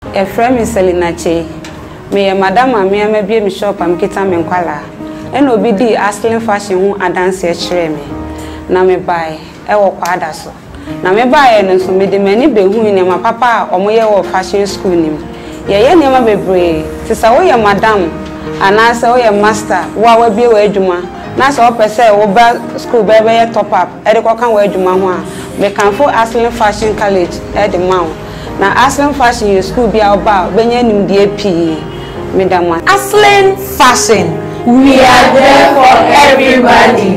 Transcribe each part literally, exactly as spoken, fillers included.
A friend is Selina Che. Me and Madame Amia may be a shop and kita me nkwala. And obi di Asling fashion who a dance here me. Na me buy e wo kwada so. Na me buy no so me de mani be hu ni ma papa omoye wo fashion school nim. Ye ye niam bebre. Ti sa wo ye madam ana sa wo ye master wo wa bi wo adwuma. Na sa wo pese wo ba school be be top up. E de ko kan wo adwuma ho a me kan for Asling Fashion College e de mawo. Na Asling Fashion school bi a oba benya nim de api. Madam Asling Fashion. We are there for everybody.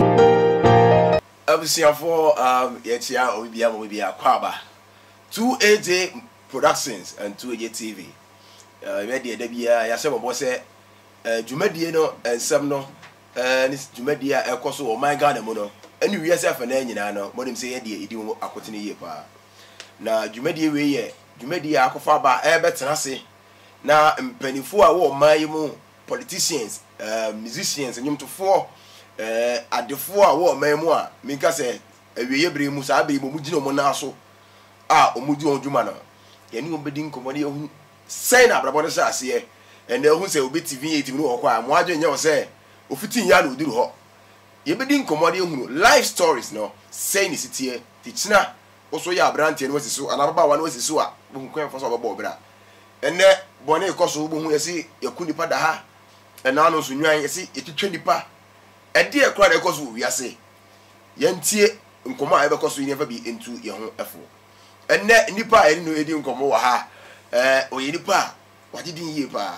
For um, Yetia Obia Mobia Kwaba, two A J Productions and two A J T V. Uh, Media Debia, Yasema Bose, Jumediano and Semno, and it's Jumedia Ecoso or my God, Mono. And you yourself and then you know, Modim say, Eddie, you do a cotton year. Now, Jumedia way, Jumedia Akofaba, Airbat and I say, now, penny four or my politicians, uh, musicians, and you to four. Eh at the four wo memu a minka se awiye bre mu sa be mu gino mo na so a omudi onjuma no ye ni obedi nkomode ehun sei na brabo de sha ase e na ehun se obi T V eight no ho kwa mo adwe nya wo se ofiti nya na oduru ho ye bedi nkomode ehun life stories no sei ni sitie ti china oso ya abrante no wasiso anababa wa no wasiso a bu nkwan fo so babo bra enne bone ikoso bu hu yesi yakuni pada ha ena no so nwan yesi etwetwe nipa edi e kra de koso wi ase yentie nkomo a ebekọ so nefa bi entu ye ho efo enne nipa eni no edi nkomo wa ha eh oye nipa wagidi yie pa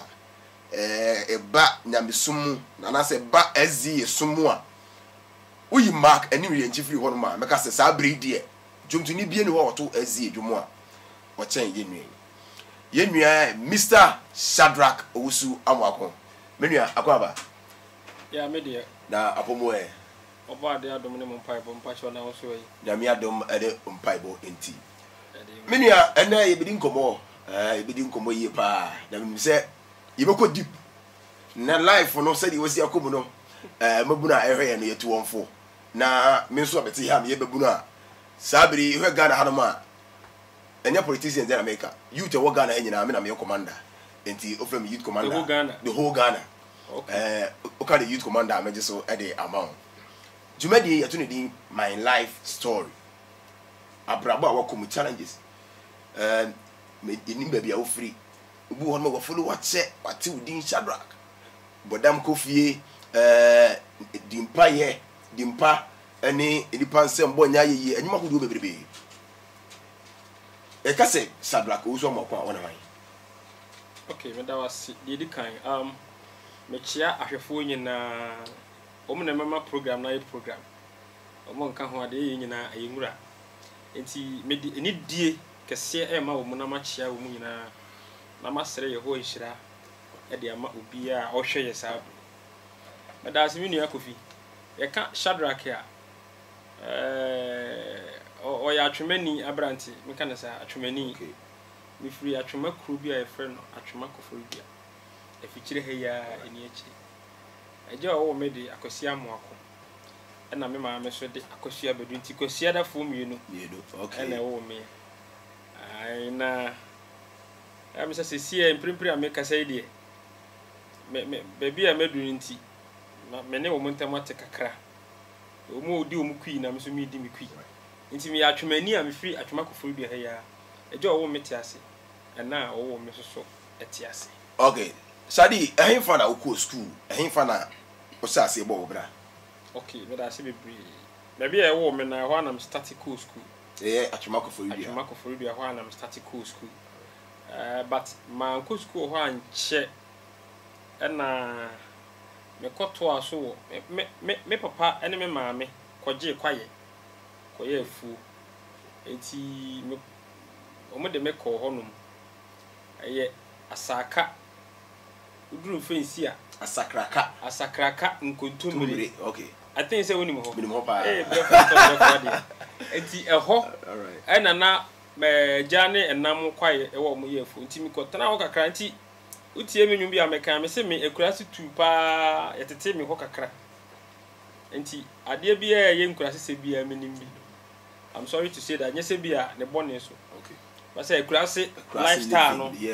eh eba nyamesum na na se ba ezi yesumu a uyi mark eni wi enchi free hono ma meka se sa bredi e jomtu ni bie ni ho oto ezi edwumu a wo chen ye nua ye nua Mister Shadrack Owusu Amwakon menua akwaba ya media na apomo e oba de adom ne mpaibo mpacho na wo so yi na mi adom ede mpaibo enti menua ena ye bidi nkomo eh ye bidi nkomo yie pa na mi se ye beko deep na life no se di wosi akomu no eh mabuna ehwe ye no yetu wonfo na mi so abeti ha me ye bebuna sabiri ehwe Ghana ha no ma enya politicians in America youth wo Ghana enyina me na me commander enti ofrem youth commander the whole Ghana the whole Ghana okay eh okay the youth commander me just so e dey amount Jumedi ya tuni di my life story abrabo awo kom challenges eh me ni baby a wo free obu won me wo follow what say what within Shadrack bodam kofie eh dimpa ye dimpa eni edipa nsem bo nya ye anyuma ko du bebrebe e ka se Shadrack wo so mo kwa wona man okay me da was di kan um me chia ahwefo nyina omo na mama program na program omo nka ho ade ye nyina ayengura enti me ni die kese e ma omo na ma chia omo nyina na ma sere ye ho nhira e de ama obi a ohwe ye sa me da se minu akofi ye ka Shadrack a eh o ya atwemani abranti me ka na sa atwemani me free atwema kru bi a ye frɛ no atwema kofori bia e fikyire he ya eni achi eje o wo me de akosia Amwakon e na me ma me so de akosia bedu nti kosia da fo mienu mienu okay e na wo me ai na ya me se se e mprimpri a me kasa ide me me baby a medu nti me ne wo montam ate kakra o mo odi o mu kwi na me so mi di mi kwi nti me atwemani a me free atwema kofori bia he ya eje o wo me te ase e na o wo me so so ete ase okay Sadi, ehin fa na uko school, ehin fa na osase ebo obra. Okay, me da se bebre. Maybe e wo me na ho na static cool school. Eh, atwema ko for you. Atwema ko for you ho na static cool school. Uh, but my uncle school ho anche e na me koto aso me me me papa ene me maame koje kwaye. Koye afu. Enti me omo de me ko ho nom. Eye asaka uduru fensi a asakraka asakraka nkontomire okay I think say woni mo ho woni mo pa eh breakfast enti eho all right e na na me jane enam kwaye e wo mo yefu enti mi ko tana ho kakra enti utie me nwum bi ameka me se me ekurase tu pa yetete me ho kakra enti ade bi e ye nkurase se bi a menim bi I'm sorry to say that nyese bi a ne bone so okay but say ekurase lifestyle no yeah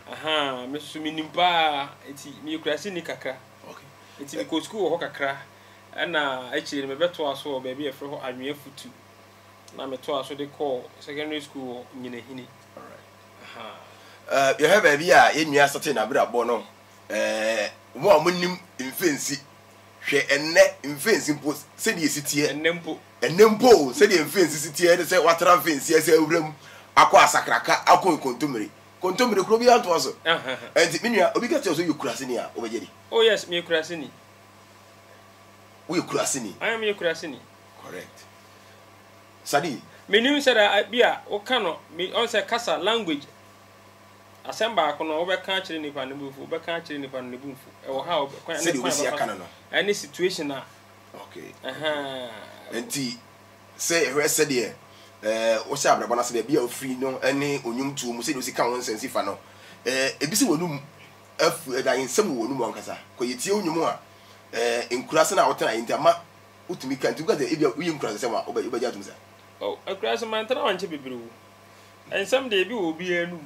aha me so me nimpa enti me kurase ni kakra okay enti me ko school ho kakra na actually me beto aso ba bi e fre ho anwe futu na me to aso de call secondary school nyina hini all right aha uh you have a bia enua sate na bra bo no eh mo amonim mfensi hwe enne mfensi mpo se de sitie ennempo ennempo se de mfensi sitie de se watara mfensi ese awuram akọ asakraka akọ kontomire kontomire kro bi anto aso aha enti menua obi ka tell so you kurase ni a obejedi oh yes me kurase ni we kurase ni I am me kurase ni correct sadi menim say that bia o kano me on say kasa language asemba akono obeka kire nipa ne bufu obeka kire nipa ne bufu e wo ha obeka se de we sia kana no any situation na okay aha enti say hwe se de eh wo sha abrabana se bia ofri no ene onyumtu mu se de sika won sensi fa no eh ebisi wonum afu edan nsem wonum ankasa ko yetie onyum a eh enkurase na wotena intama utumi kan tu gaze ebia uyi enkurase se ma obaja tum sa oh enkurase man tana wanche beberu ensem de bi wo bi anu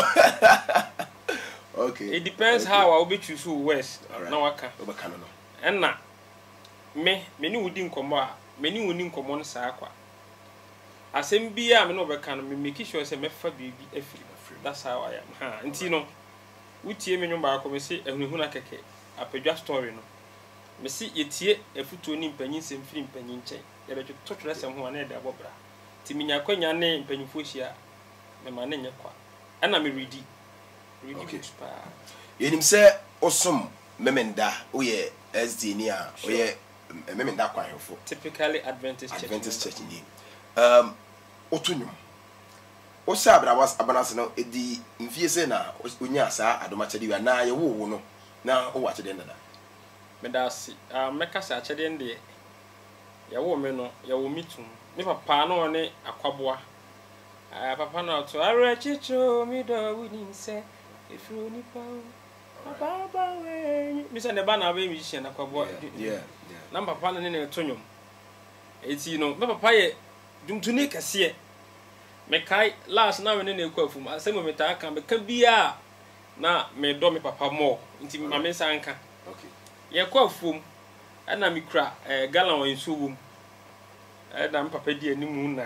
okay it depends okay. how I will be choose west right. na waka obaka no enna me me ni wudi nkomo a me ni woni nkomo no saa kwa asem bia me no obeka no me make sure say me fa bibi afiri that's how I am ha nti no wutie me nwumba akọ me se ehunhuna keke apedwa story no me si yetie efutuo ni mpanyin sem firi mpanyin nchen ye be twotwere sem ho na e da bobra ti minya kwanya ne mpanyinfo hia me ma ne nyekwa ana me ready ready okay pa yenim se osom memenda oye S D ni a oye memenda kwanhefo typically Adventist church Adventist church ni um otunum o sa abra was abanase no edi mfie se na onya sa adomachede wi na ye wo wo no na o wache den dada me da si ah meka sa achede nde ye wo me no ye wo mitum me papa no ne akwaboa ah papa no to ara chicho mi do wini se ifru ni pa papa ba we mi se ne ba na ba mi hye na akwaboa yeah na papa no ne ne tonyom eti no me papa ye dumtuni kase me kai last na we ne ne kwa fum asem me ta aka me ka bia na me do me papa mo nti ma me sanka okay ye kwa fum ana me kura eh gallon wa nsu wum eh na me papa di animu na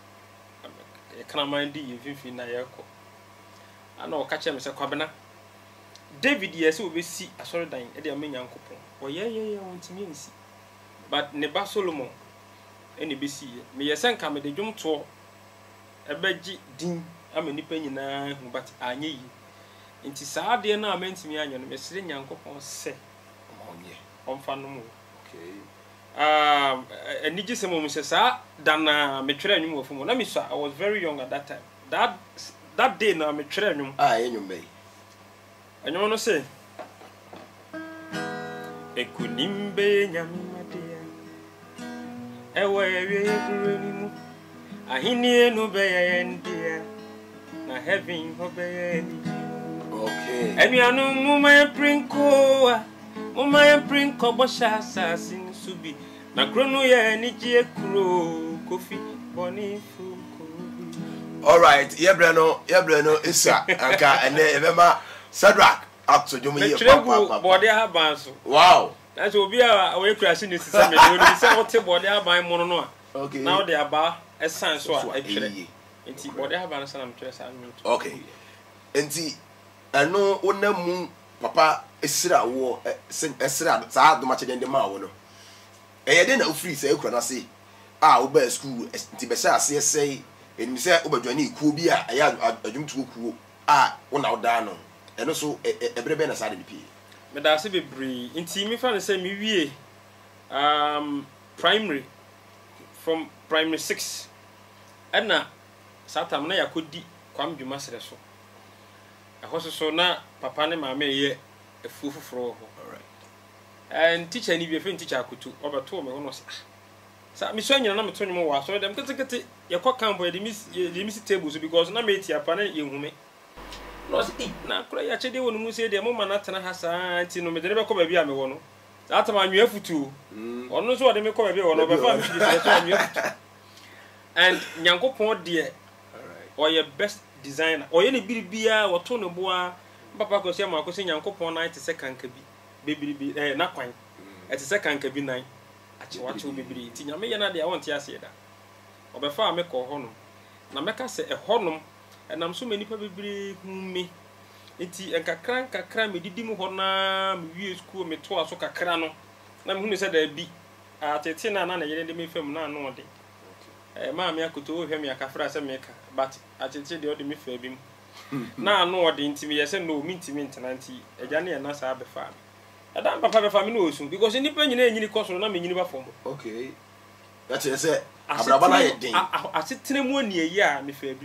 e kana man di ye fifi na ye ko ana o ka che me se kwabena David yes obesi asori dan e de amenya nkopon o ye ye ye won timi nsi but ne ba Solomon eni besi ye me ye senka me de dwom to ebeji din ama nipa nyina hu but anye yi nti saa de na amantimi anyo no mesire nyankopon se omonye omfa no mu okay um eniji se mo mu se saa dana me twere anwum ofu mu na me so I was very young at that time that that day na me twere anwum ah enwum bey anwum no se ekunimbe nyamimadia ewe ewe kureni mu ahini no beye ndia na heaven ho beye ni okay enuanu muma prinko muma prinko bo sha sasin subi na krono ye ni je kuro kofi boni fuko all right yebre no yebre no isa anka ene ebema Sadrak atso jomo ye papa papa body haban so wow that's obi a we crash ni sisa me no say what body haban mo no okay now they aba esan so a etwere enti body haban so na me twere sa me okay enti eno onamu papa esira wo esira sa adomache den de ma wo no eye de na ofri say ekura na say ah wo ba school enti be say ase say eni say obadwani ikuo bi a aya adwumtu kuo ah wo na oda no eno so ebrebe na sa de pi me da se bebre nti mi fa ne say mi wie um primary from primary six ana satam na yakodi kwam dwuma sere so ahoso so na papa ne mama ye afu foforo ho alright and teacher ni bi fe teacher akotu obeto me ho no sa sa mi so nyina na me to nyum wa so dem kete kete ye kwa campo ye de mi de mi tables because na me ti apa na ye hume no si na kura ya chede wonu mu se de mo mana tena ha sa ti no me de be ko ba bi a me wo no sa ta ma nwe afutu ono so de me ko ba bi wo no be fa mi se so nwe afutu and nyankopon de alright or your best designer or any bibia or to no boa papa ko se ma ko se nyankopon na ite se kanka bi bebiri bi eh na kwan ite se kanka bi nan ache wache bebiri ti nyame ye na de a wonte ase da obefa me ko hono na meka se e honom enam so manipa bebiri humi enti enkakran kakra me didi mu hona me wie school me to aso kakra no na me hunu se da bi atete na na na yele de me fam na no de eh ma me akoto wo hwe me akafra se me ka but atete de o de me fa bi mu na no odi ntimi yese no mi ntimi ntananti eja na na sa abefa adam papa befa me no osu because nipa nyina enyini koso na me nyini ba fom okay that is say abraba na ye den asetene mu ani eyi a me fa bi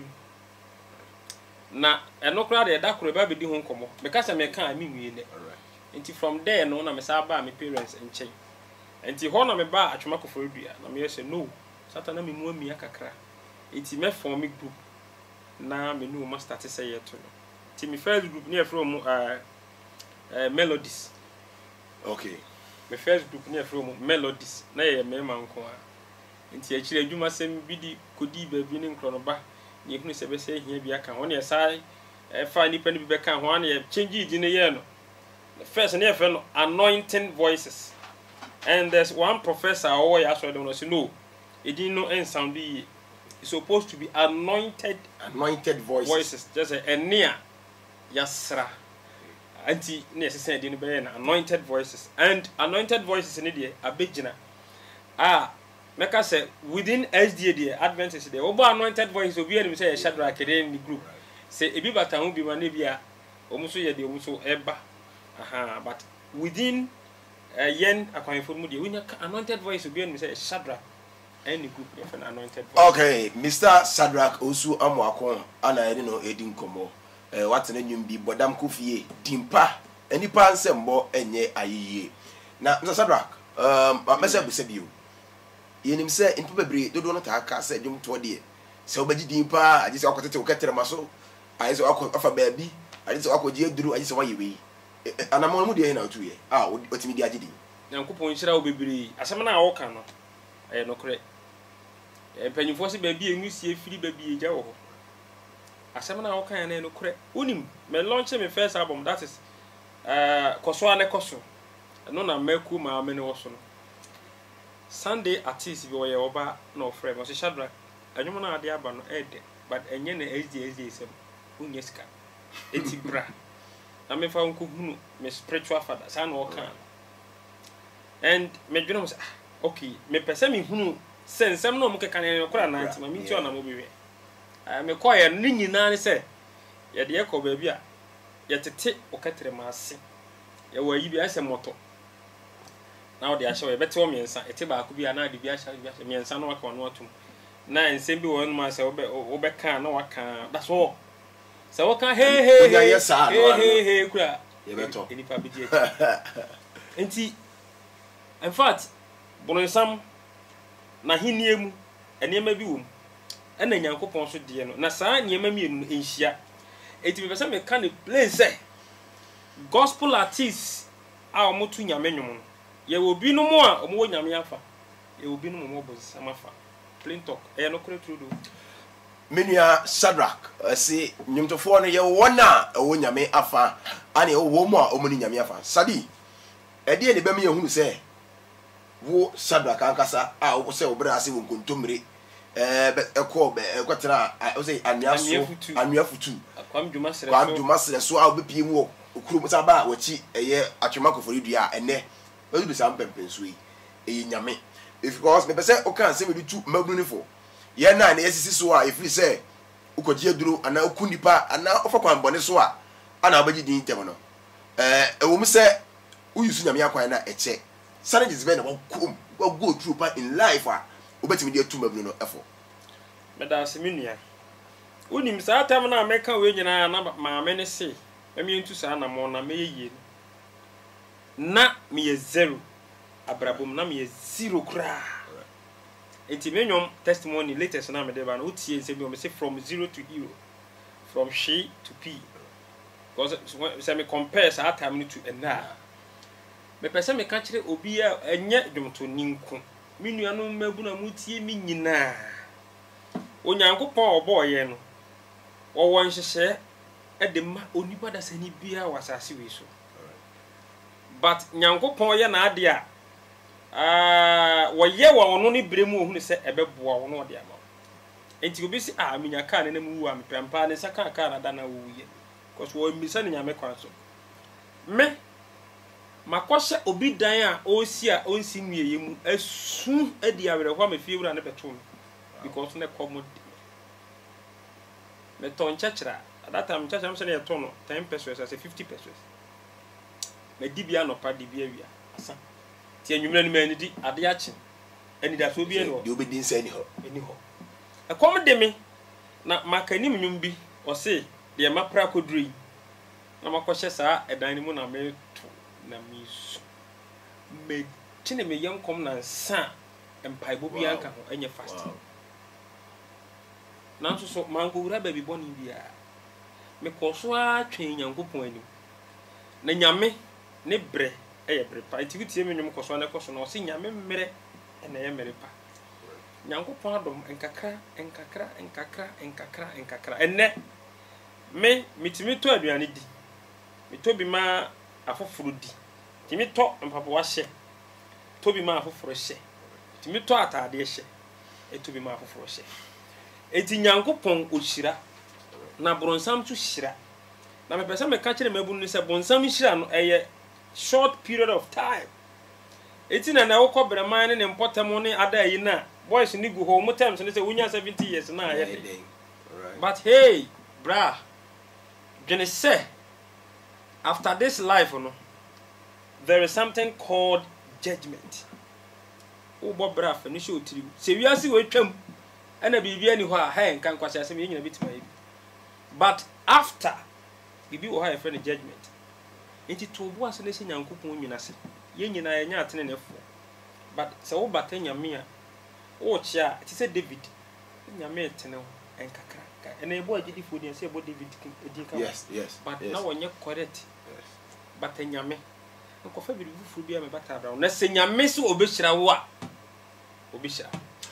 na eno kra de da kro ba be di ho nkomo me ka se me ka me nwie ne nti from there no na me sa ba me parents enchen nti ho na me ba atwoma kofo dua na me yese no satana me mu ami akakra nti me form me group na me no ma start say yet no ti me first group near from uh, uh melodies okay me first group near from melodies na ye me ma nko a nti a kire adwuma sem bi di kodi ba bi ne nkro no ba ye hunu se be se hia bi aka won ye sai e fa ni pani bi be kan ho an ye change di ne ye no the first near friend no anointing voices and there's one professor or ya so dem no say no e din no en sound bi it's supposed to be anointed anointed voices, voices. Just a near yasra anti near say the be anointed voices and anointed voices in the abegina ah make us say within S D A the Adventist there obo anointed voices obi any say Shadrach in the group say ebi bata hu bi ma na bia omuso ye de omuso eba aha but within uh, yen akwanfo mu de we anointed voice obi any say Shadrach any group if an anointed voice. Okay, Mister Shadrach Osu Amuakon ana eni no edin komo eh what na nyum bi bodam kofie dimpa enipa nsembo enye ayiye na Mister Shadrach um amese be se bio yenim se enipa bebre dodo no ta aka se dwom to de se obaji dimpa aji se akotete oketere maso ayi se afa baabi aji se akoji eduru aji se wayewe anamo mu de na otuye ah otimi di aji di Nyankopon hira wo bebre asem na wo kan no eh no kore eh panyifo se baabi enwusie firi baabi eja wo ho asem na wo kan na no kore unim me launch me first album that is uh koso ane koso no na meku ma me ne wo so no Sunday artist bi wo ye oba na ofre mo se Shadrach anwum na ade aba no ede but enye na S D S D sem unye ska eti bra na me fa nko hunu me spiritual father sa na wo kan and me dwene mo say okay me pese me hunu sensem no mo keka na kora na anti ma mi tio na mo bewe ah me koye ni nyina ne se ye de ekọ ba bi a ye tete okatere ma ase ye wa yi bi ase moto na o de ahye we bete o miensa ete ba ko bi na de bi ahye bi miensa no aka no atum na ensem bi won ma se wo be wo be kan na waka da so se wo kan he he he he he kura ye beto eni pa bi di enti in fact bononsam na hiniemu enema bi wom ena Nyankopon so de no na saa niema mienu enhia eti be pese me kan the place gospel artists a omotu nyame nwom no ye wo bi no mo a omo wo nyame afa ye wo bi no mo bo sama fa plain talk e no kore trudo menua Shadrach say nyumtofo no ye wona e wo nyame afa ane wo wo mo a omo ni nyame afa sadi e de ne be me yehunu se wo Shadrach ankasa a wo se wo bra ase wo kontomre eh ekọ be ekwatena wo se aniaso aniafutu akwam dwuma sere so kwam dwuma sere so a wo bepie mu okuru sa ba wachi eye atwema kofori dua ene we do sam pempenso yi eye nyame because me pese o kan se me du magunu fo ye na na esisi so a efiri se ukoji aduro ana okunipa ana ofa kwan bone so a ana obaji din tem no eh ewo mu se uyusu nyame akwan na eche challenges be na wo kom wo go through pa in life a obetimi de atu magunu no efo me da se menua unim sa tam na meka we nyina na ma me ne se emi ntu sa na mo na me yeye na me ye zero abrabom na me ye zero kra enti me nyom testimony latest na me de ba na utie se bi o me say from zero to hero from she to p because se me compare sa time to ena me pese me ka kire obi a enye dwomto ninku me nua no mabu na mutie mi nyina Onyankopon obo ye no wo won hyehye edema onipa da sani bia wasase we so but nyankopon ye na ade a ah wo ye wo ono ne bremu ohunu se ebeboa wo no de ama enti obi si ah minya ka ne mu wu am pempa ne saka ka na da na wo ye cause wo misa ne nyame kwa so me makoshe obi dan a osi a onsi nwieye mu asu adi awere ho ma fie wura ne beto because ne komo me ton chachra that time chachra me say e to no ten pesos as fifty pesos me dibia no pa dibia wia asa ti anwumra ni mani di ade a chi ani da so bi eno de obedin say ni ho eni ho e kom de me na makani mnwum bi o se de ma pra koduri na makoshe saa edan ni mu na me to na me su me chine me yankom na nsa empaibo bi anka ho enye fasting nanso so manko wura ba bi boni bia me koso a twen nyankopon anim na nyame ne bre eye bre pa iti tie me nyum koso na koso na o se nyame mmere na ye mmere pa nyankopon adom enkakra enkakra enkakra enkakra enkakra enne me mitimi to aduane di me to bi ma afoforo di timi to mpapo wa hye to bi ma afoforo hye timi to atade hye e to bi ma afoforo hye eti nyankopon ohyira na bronsam tu hyira na me pese me ka kire mabunu ni se bronsam hyira no eye short period of time eti na na wokọ breman ne mpotem ne ada yi na boys ni gu ho mo times ne se wonya seventy years na aye dey but hey bra gene say after this life no there is something called judgment o bo bra fa ni show tiri se wiase we twam ana bibia ni ho a ha en kan kwase asem yenyina bitima yi but after bibi wo ha e friend judgment enti to bo ase ne se nyankopon nyina se yenyina ye nya atene nefo but se wo bata nyame a wo chia ti se David nyame etene ho en kakra ka ena ebo agidi fo di se ebo David edi ka yes yes but yes. na wonye correct yes bata nyame nko fa bibi fu bia me bata abra na se nyame se obehira wo a obehira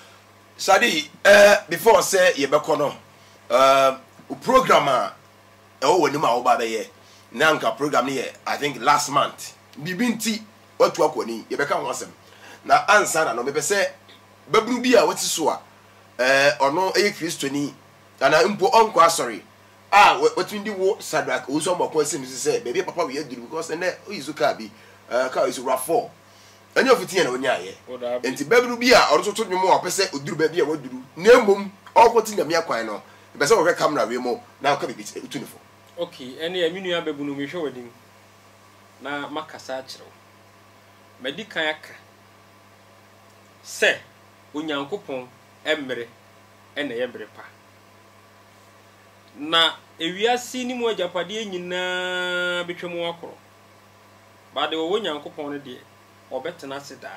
Sadi, uh, before say ye beko no, uh, program a o woni ma wo ba be ye. Na nka program ni ye, I think last month. Bibinti otu akwani ye beka ho asem. Na ansa na no me be say babru bi a wati so a eh ono eye Kristoni ana mpo onko asori. Ah watu ndi wo Sadrak o so mbakwa sim say baby papa we aduru because ene oyizuka bi uh ka is rafo. Any of it na onya ye enti babru bi a orototo dwemo a pese oduru ba bi a waduru na emom okoti nyame akwan no pese wo hwe camera we mo na ka bi utunifo okay ene ya minu ya babunu me hwe wadin na makasa akiro medikan aka se onyankopon emmere ene ye mere pa na ewiase ni mu ajapade nyina betwemu akoro ba de wo onyankopon ne de obetena sida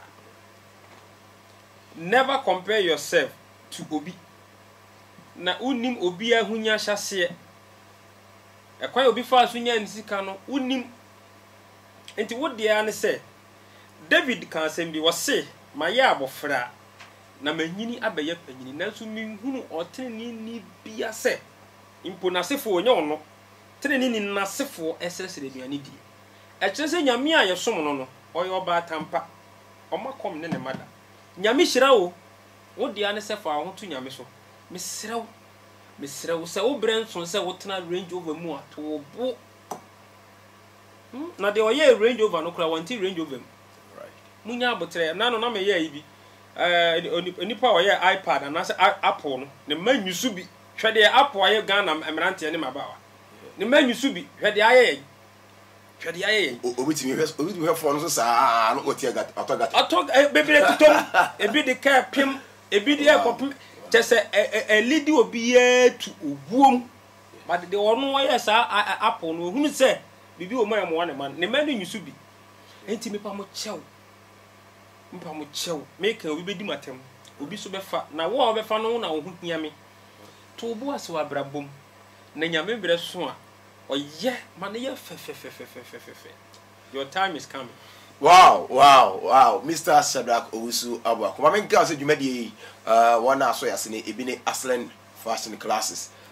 never compare yourself to obi na unim obi ahunya hyase e kwa obi fa asunya nsika no unim enti wo de ya ne se David kan sembi wo se maye abofra na manyini abeye panyini nanso minhunu otene ni bia se impo nasefo onye ono tene ni nasefo esresere duane di e kire se nyame a yesom no no oyo ba tampa omakom ne ne mada nyame hyira wo wo dia ne sefa ho to nyame so mesrew mesrew se wo brenson se wo tena range over mu a to bo hmm na de oye range over no kra wanti range over right munya abotre na no na me ye yi eh onipa oye iPad na se Apple no ne manyusu bi hwede Apple aye Ghana emerante ne mabawa ne manyusu bi hwede aye hwede aye obitimi hwe obitimi hwe fo no so saa no otie gat atogata atog bebere tutom ebi de ka pim ebi de ekopim tese e lidi obi ye tu obuom but de ono aye saa Apple no hunu se bibi o man mo ne man ne man nyusu bi enti me pa mo chew mpa mo chew me ka obi bedi matem obi so befa na wo a befa no na wo hu hia me to obu ase wa brabom na nyame bere so a oye man ye fe fe fe fe fe fe fe your time is coming. Wow, wow, wow. Mister Shadrack Owusu Abuako. I mean, girls, you made the uh one aso yasine ebine Aslen fashion classes.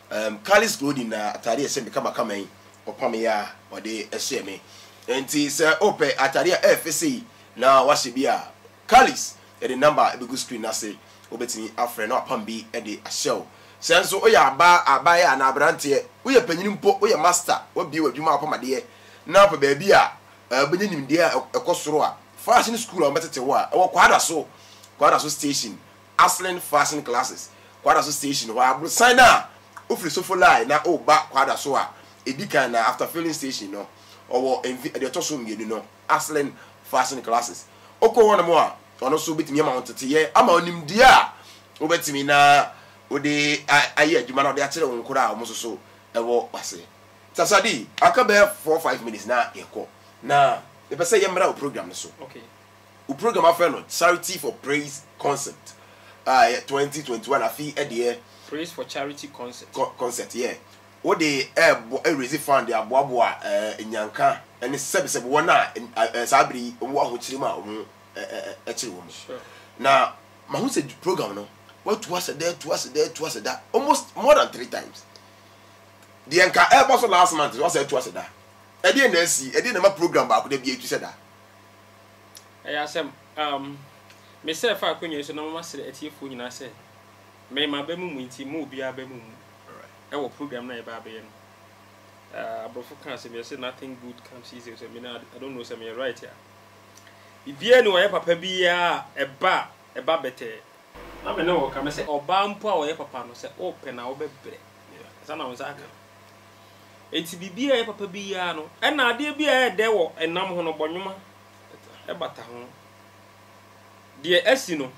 um Kalis clothing na atade ese me kama kama yi opame ya ode ehye me enti se ope atade a F C na wahye bia Kalis e the number e be go screen na say obetini afre na apam bi e de ahyew senso oya aba aba ya na abrante oya panyini mpo oya master obi wadwuma apamade na pa ba bi a benyanim dia ekosoro a fashion school a metete wo a e wo kwada so kwada so station Aslen fashion classes kwada so station wa abro sign na ofri so folai na o ba kwada so a edikan na after filling station no owo the toso mienu no Aslen fashion classes oko wono mo a ono so betimi ama ontete ye ama onim dia obetimi na ode aye adwuma na ode akere won kura a omoso so ewo wase tasadi akabe four five minutes na yeko na e be say yemra o program no so okay o program afa no Charity for Praise concept ah uh, twenty twenty-one afi e de Praise for Charity concept co concept yeah what the e raise fund the aboaboa eh nyanka ene sebe sebe wona sabri wo ahochirima o e chiri wo na ma hu se program no what was there to us there to us that almost more than three times the nka e boss last month was there to us that e dey na si e dey na ma program ba ko da bi etu se da e ya sem um me se fa akonye so na mama sere etiefo nyina se me ma ba mu mu nti mu obi aba mu mu e wo program na e ba ba ye no uh abofo kan se me say nothing good comes easy so me na I don't know say me right here bibia ni wo ye papa bia e ba e ba bete na me no ka me say oba mpo a wo ye papa no say open na wo bebre sa na wo za aka eti bibia ye papa bia no e na ade bia e de wo enam ho no bonwuma e bata ho de esi no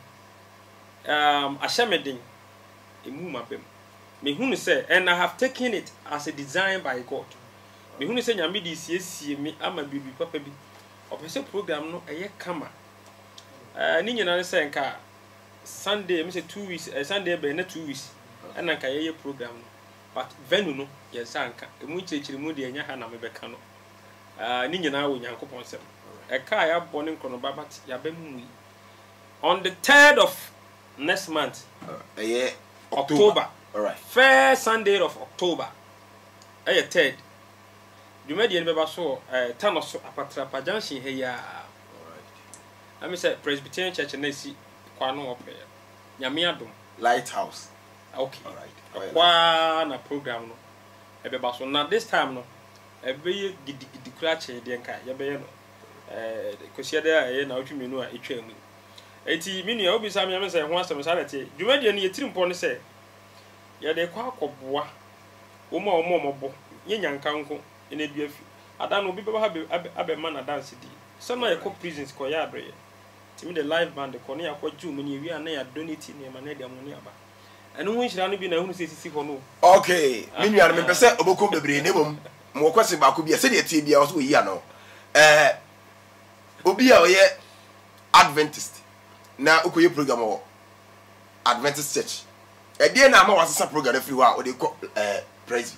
um ashamedin emu mabem me hunu say and I have taken it as a design by God me hunu say nyame di siesie me ama bibi papa bi opese program no eye kama eh ni nyina say nka Sunday me say two weeks uh, Sunday be na two weeks and nka ye program no but venue no ye say nka emu chirichiri mu de enya ha na me be ka no ah ni nyina wo nyankopon sem e ka ya bone nkono babat ya be mu on the third of next month uh, yeah October. October. All right. First Sunday of October. Eh third. You made the remember so eh Thanos Apatrapa Junction here ya. All right. I mean say Presbyterian Church na si kwano ope. Nyame adom. Lighthouse. Okay. All right. Kwa na program no. E be ba so na this time no. E be ye gidi gidi kura che de nka ye be ye no. Eh kosia de e na otwi menu a etwa mu. Eti minu ya obi sa me say ho asem sa lete. Dwuma de no ye tirimpo no say ya de kwa akoboa wo ma wo mo bo ye nyanka nko ene du afi ada no obi be ha abe man na dance di so na ye ko prisons ko ya abre timi the live band ko ne yakwa ju me ne wi ana ya donate ne ma na de amoni aba eno hu nhira no bi na hu se sisi ho no okay minu ya me pese obokom bebre ne mom mo kwese ba ko bia se de tie bia wo so yi ano eh obi a oye Adventist na ukoye program o Adventist Church e dey na ma wasesa program free wa o dey ko eh praise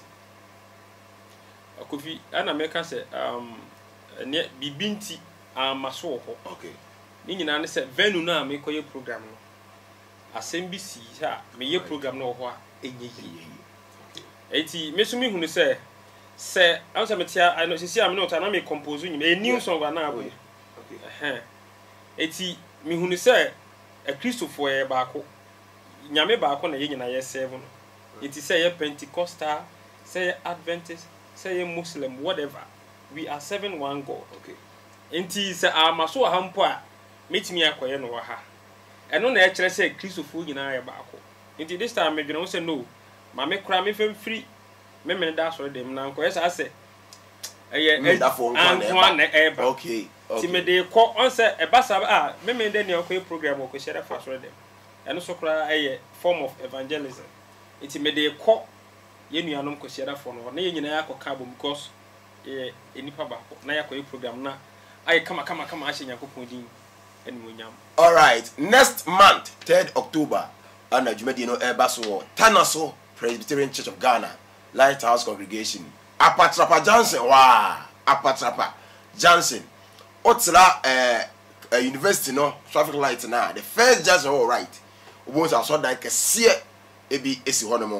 akofi ana meka se um ne bibinti amaso ho okay ni nyina ne se venue na me koye program no asem bi si ha me ye program no ho a enye yi eti me so me hunu se se ansa me tia I know sisi am no ta na me compose nyim a new song na abo okay eh eti me hunu se a Christopher e baako nyame baako na ye nyina ye serve no eti say ye Pentecostal say ye Adventist say ye Muslim whatever we are serving one God okay enti say amaso ha mpo a metimi akoye no wa ha eno na e kire say Christopher nyina ye baako enti this time me dwene wo say no ma me kra me fam free me me da so dem na nko esa say eye an na e ba okay okay ti me de ko on say e basa ah me me de ne akoye program ko share fa so dem eno so kra eye form of evangelism iti me de ko ye nuanom ko share for no na ye nyina yakoka bo because eh enipa ba ko na yakoye program na ay kama kama kama ahye yakopon din enimonyam. All right, next month third October ana jumadi no e baso Tanaso Presbyterian Church of Ghana Lighthouse Congregation Apatrapa Johnson wa Apatrapa Johnson otra eh uh, university no traffic light na the first Johnson all right won't also like a see ebi esi hono mo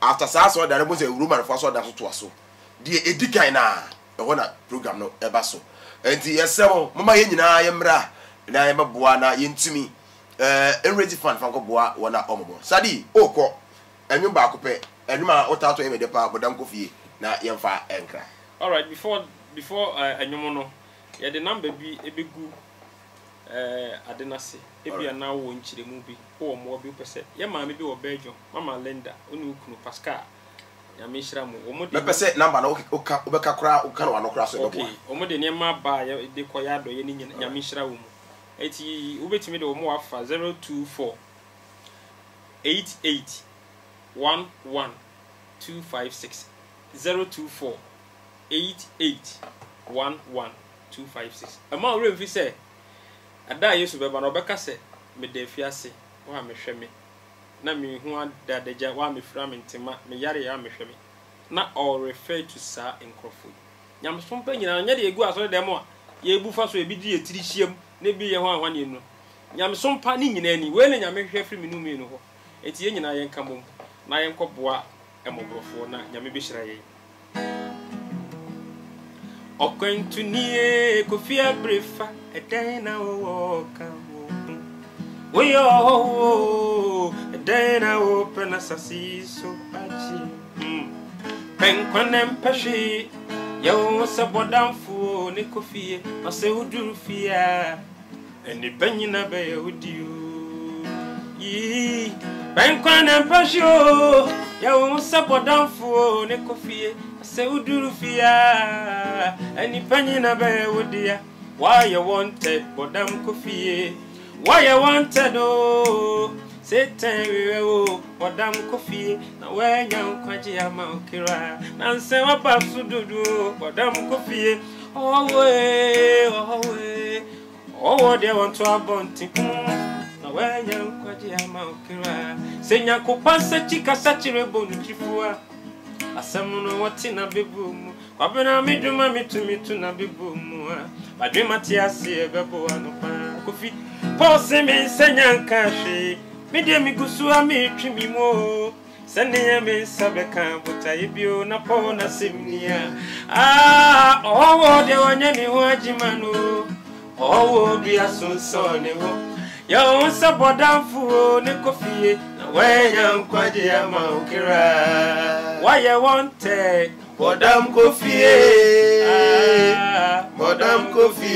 after saa so da no say roman for so da so to aso de edikan na e ho na program no e ba so enti yesem mama ye nyina ye mra na ye meboa na ye ntumi eh enready fan fan ko boa wona omobo sadi okọ enyu ba ko pe enyu ma otato e me de pa bodam ko fie na ye mfa enkra. All right, before before uh, enyu no ye the number bi ebegu eh adenase ebi ana wo nchiremu bi wo mo bi pese ye ma me bi wo bejo mama Linda onu kunu Pascal ya me hira mo wo mo de pese number na oka obeka kra oka na wano kra so okay wo mo de ne ma ba ye de koya do ye ni ya me hira wo mo eti wo betimi de wo mo afa zero two four eight eight one one two five six zero two four eight eight one one two five six ama o re fi say ada yesu beba na obeka se me de fiase wa me hwe me na me hu adadaja wa me fra me ntima me yare ya me hwe me na all refer to sa enkrofo nyam so mpa nyina nya de egu aso de mo ye ebu fa so ebi di etiri hiem na bi ye ho anwane nu nyam so mpa ni nyina ni we ne nyam hwe firi me nu me nu ho eti ye nyina ye nka mom na ye nkoboa emobrofo na nyam be hira ye Okwentuniye kofia brefa edena woka wo yo edena wo pena sasiso achi penkwanem peshi yo sabodamfu ne kofie ose udurufia eni banyina be udiu yi penkwanem peshi yo sabodamfu ne kofie se udurufia eni banyina be udia why you wanted bodam kofie why you wanted oh Satan we wo bodam kofie na we nyan kwaje ama okira na nse wapa sududu bodam kofie oh we oh we oh they want to abonti na we nyan kwaje ama okira senya kopansa chika sachire bonu chifua asamuno watina bebumu kwabena miduma mitumitu na bebumu badwema tiase ebebo anopa kofi pose me senya nkashi Media migusu amitwi mimo sene me sabeka botaye bio na po na semnia ah owo de wanya ni ho agimano owo bia sonsone ho ya onsa bodamfu ne kofie na wenya nkwaje ama okira why you wanted bodam kofie ah bodam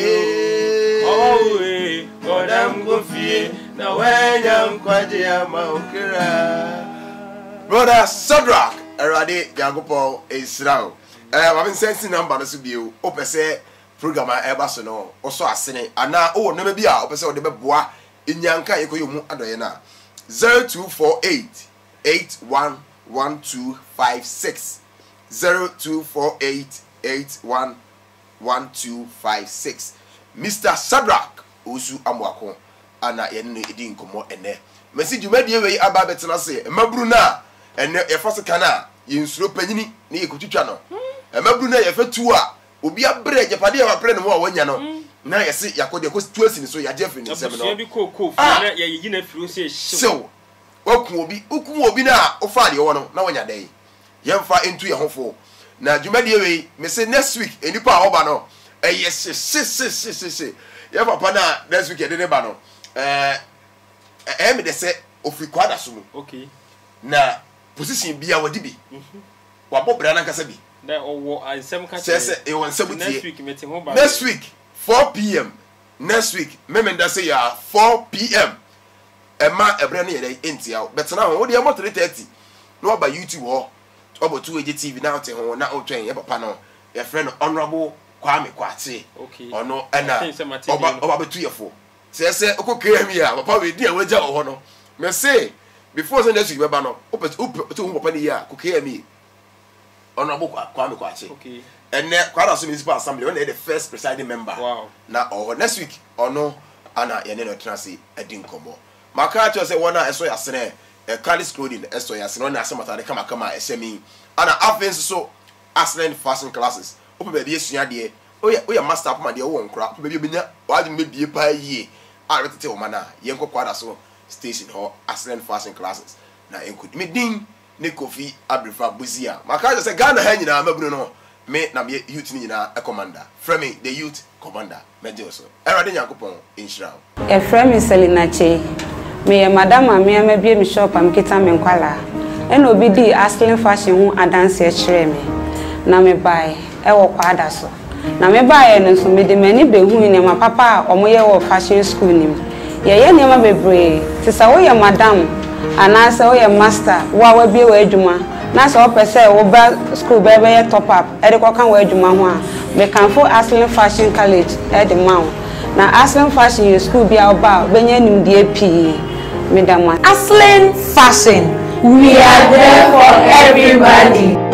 kofie oh we bodam kofie na wenya nkwaje ama okira. Brother Sadrak erade Yagopo Israel eh ma bin sense number no so bio o pese program e ba so no o so asene ana o no bi a o pese o de beboa enyanka yekoyo mu adoye na zero two four eight eight one one two five six zero two four eight eight one one two five six. Mister Sadrak Osu Amwako ana ye no edi nkomo ene message dwumadie we aba betena se mabru na ene ye fose kana ye nsuro panyini na ye kotwitwa no mabru na ye fetu a obi abre jepade ya wapre ne mo a wanya no na ye se yakode ko situation so ya jefe ni sem no abusia bi kokko na ye yi na firo se so waku obi uku obi na ofa de wo no na wanya dai ye mfa entu ye hofo na dwumadie we me se next week enipa a oba no eh yes se se se se se ye papa na next week e de ne ba no eh eh me de se ofikwada so mu okay na position bia wadi bi mhm wa bobra na kasa bi na owo ansem ka che se e won sabutie next week meeting ho ba next week four p m next week memenda say ya four p m ema ebre na ye entia betena ho de mo three thirty no ba YouTube ho obo two A J T V na ote ho na otwen ye papa no ye friend honorable Kwame Kwate okay ono ena oba oba betu ye fo se se okokere mi a papa we di a waja ho no me say before say next week beba no opet to hu papa ni ya kokere mi ono abo Kwame Kwate okay ene kwara so municipal assembly when the first presiding member wow na oh next week ono ana ye ne no trance edi nkomo maka cho say wona eso ya sene e Calis clothing eso ya sene na asemata de kama kama esemi ana afense so Aslen fashion classes opo be esua de oya oya master poma de wo nkra opo be obenya wadi mebie pa yie a retete wo mana ye nkokwa da so station ho Aslen fashion classes na enkodi me din ne Kofi Abrifa Buzia maka say Ghana ha nyina mabunu no me na me youth ni nyina e commander frame the youth commander meje so erade Nyankopon inshira e frame Selina Che me madam amia mabie mi shop am kita me nkwala e na obi di Asling Fashion hu adanse e kire me na me bai e wo kwada so na me bai no so me de mani behu ni ma papa omoye wo fashion school nim ye ye ne ma bebre ti sa wo ye madam anase wo ye master wa wa bie wa adwuma na so pese wo ba school be be top up e de ko kan wa adwuma ho a me kan fo Asling Fashion College e de ma na Asling Fashion school bia oba benya nim die pi me da ma Asling Fashion, we are there for everybody.